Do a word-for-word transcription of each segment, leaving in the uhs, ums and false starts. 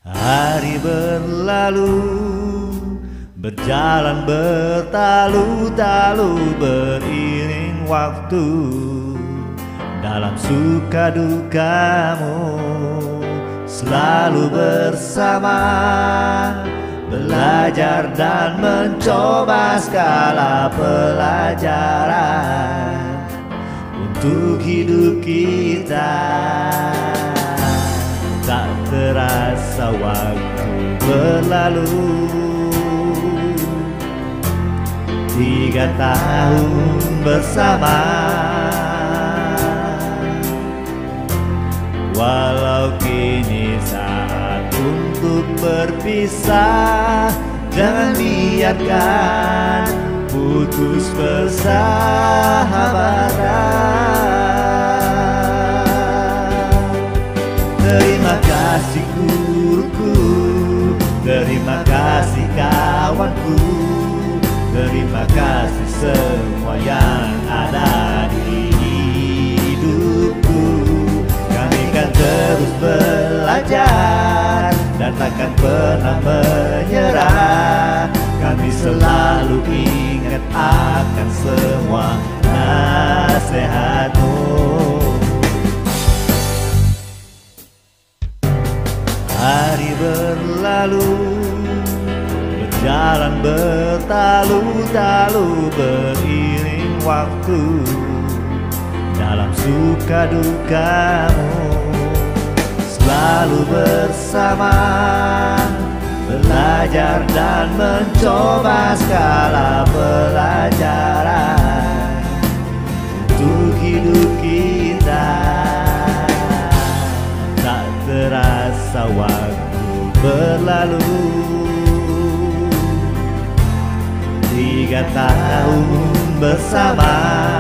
Hari berlalu, berjalan bertalu-talu beriring waktu. Dalam suka dukamu selalu bersama, belajar dan mencoba segala pelajaran untuk hidup kita. Tak terasa waktu berlalu, tiga tahun bersama. Walau kini saat untuk berpisah, jangan biarkan putus persahabatan. Terima kasih guruku, terima kasih kawanku, terima kasih semua yang ada di hidupku. Kami kan terus belajar dan takkan pernah menyerah. Kami selalu ingat akan semua nasihatmu. Hari berlalu, berjalan bertalu-talu beriring waktu. Dalam suka dukamu selalu bersama, belajar dan mencoba segala pelajaran untuk hidup kita. Tak terasa waktu berlalu, tiga tahun bersama.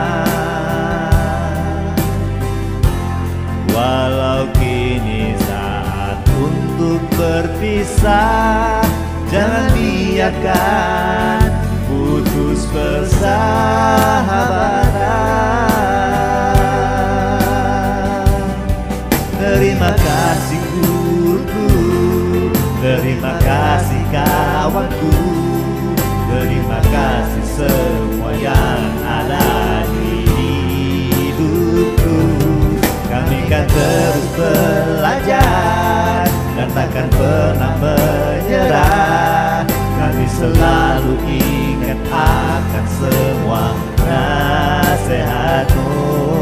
Walau kini saat untuk berpisah, jangan biarkan putus persahabatan. Terima kasih guruku, terima kasih kawanku, terima kasih semua yang ada di hidupku. Kami kan terus belajar dan takkan pernah menyerah. Kami selalu ingat akan semua nasihatmu.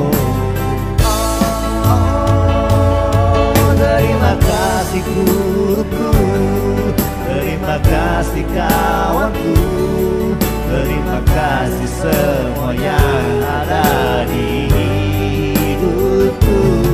Oh, terima kasih guruku, terima kasih kawanku, terima kasih semua yang ada di hidupku.